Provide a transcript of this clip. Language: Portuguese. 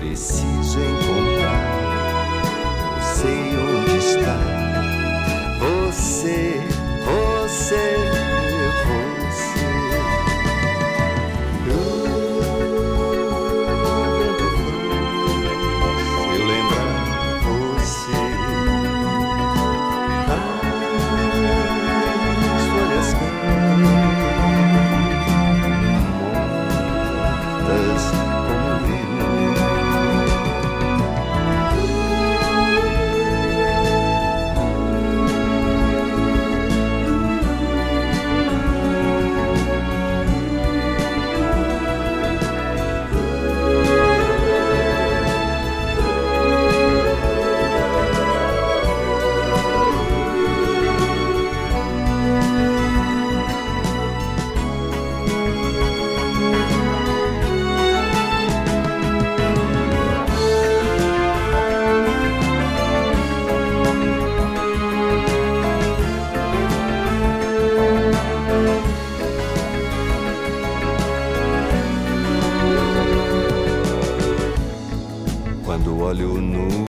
preciso encontrar. Eu sei onde está você, você, você. Se eu lembrar você, as folhas caem mortas como eu. Quando olho no